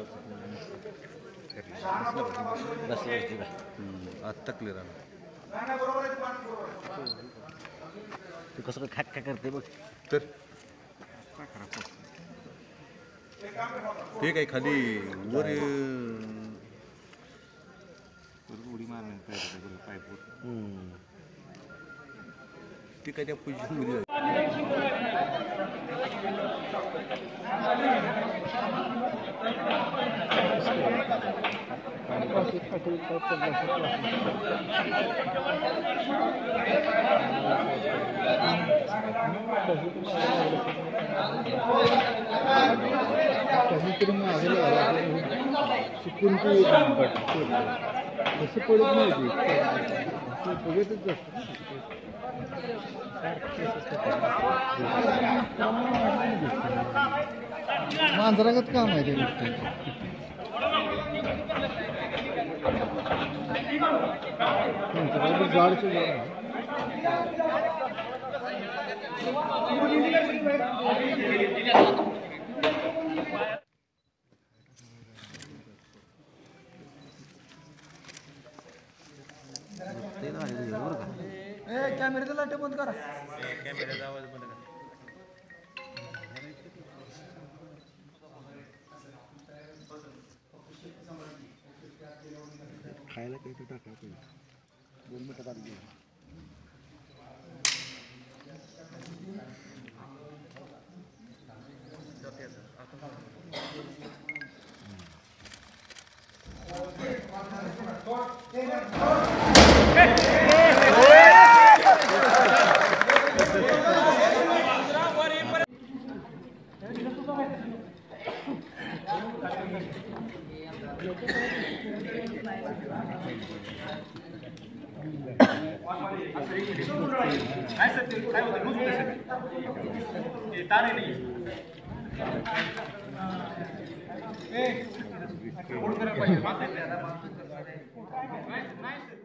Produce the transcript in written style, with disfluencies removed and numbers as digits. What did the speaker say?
आत्ता क्लिअर आला. तू कसं खॅक खॅक करते बघ. तर ते काय खाली वर उडी मारणार पाईपवर ते काय त्या पोझिशन मध्ये काहीतरी शिकून ती तसं पडत नाही ती बघतच असतं. मांजरागत काम आहे ते गोष्ट. झाडचं झाड कॅमेऱ्याचा लाईट बंद करा. कॅमेऱ्याचा आवाज बंद करा. खायला काहीतरी टाका 2 मिनिटात आली. तार